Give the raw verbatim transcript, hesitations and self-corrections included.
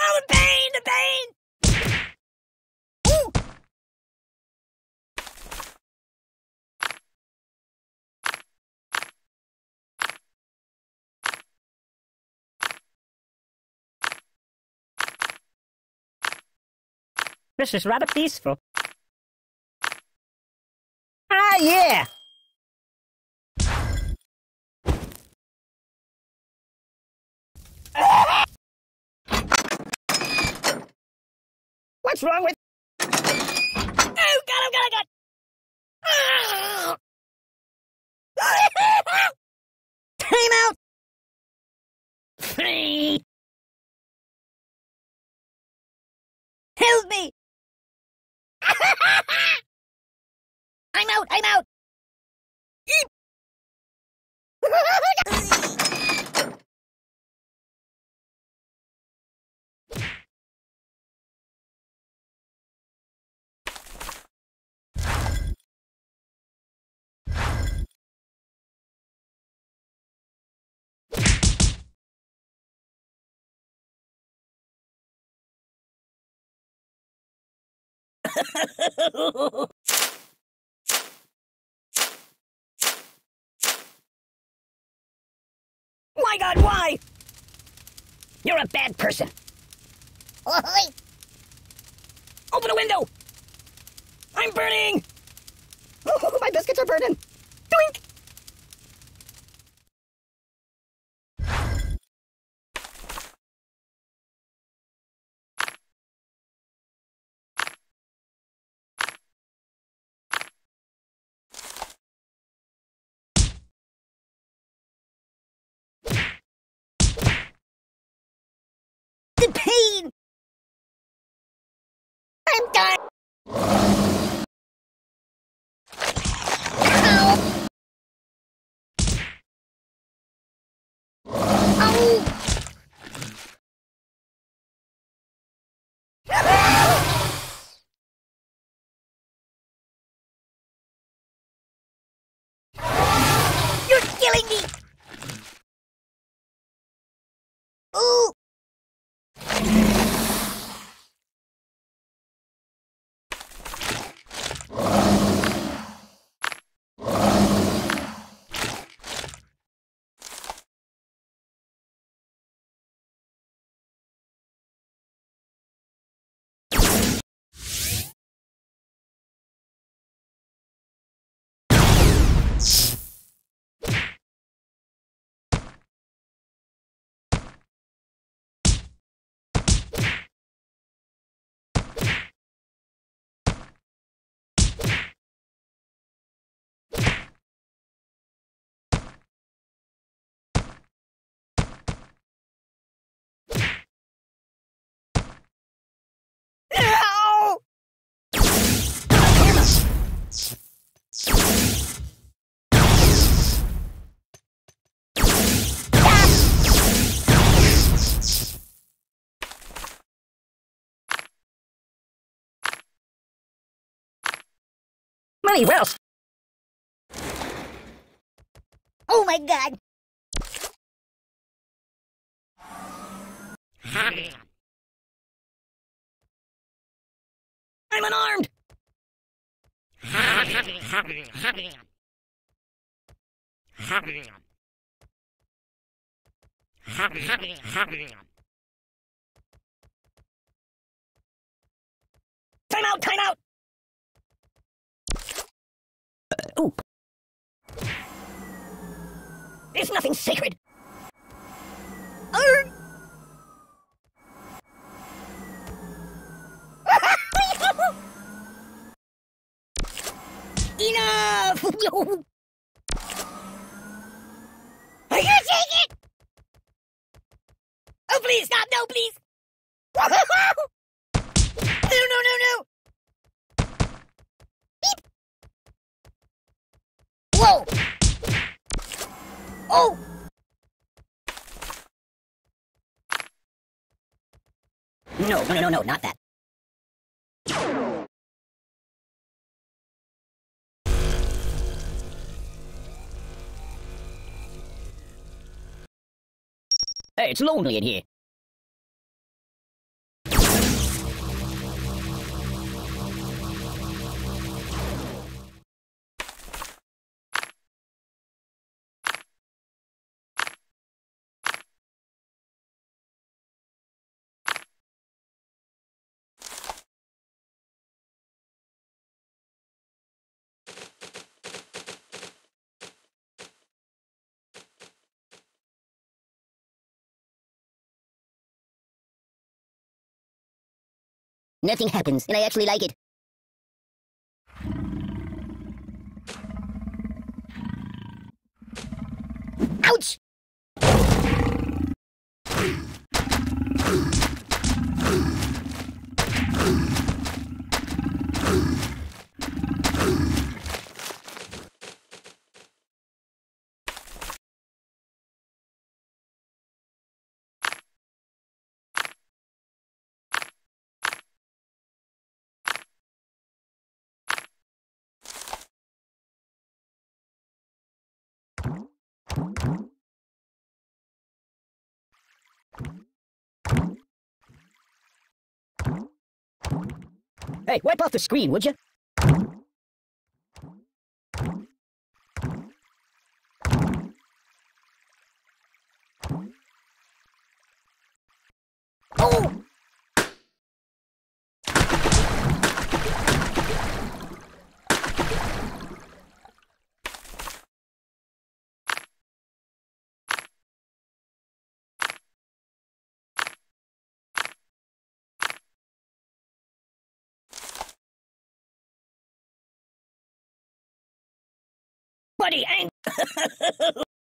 Oh, the pain, the pain! Ooh. This is rather peaceful. Ah, yeah! What's wrong with... Oh, God, oh, God, oh, God! Ah! Time out! Help me! I'm out, I'm out! My God, why? You're a bad person. Open the window! I'm burning! Oh, my biscuits are burning! Doink! The pain! I'm done! Ow! Ow! You're killing me! Ooh! Ow! Money, where else? Oh my God! I'm unarmed! Time out! Time out! Uh, ooh. There's nothing sacred. Arr! Enough! I can't take it! Oh, please, stop! No, please! No, no, no, no! Beep! Whoa! Oh! No, no, no, no, not that. Hey, it's lonely in here. Nothing happens, and I actually like it. Ouch! Hey, wipe off the screen, would you? Oh! Buddy, ain't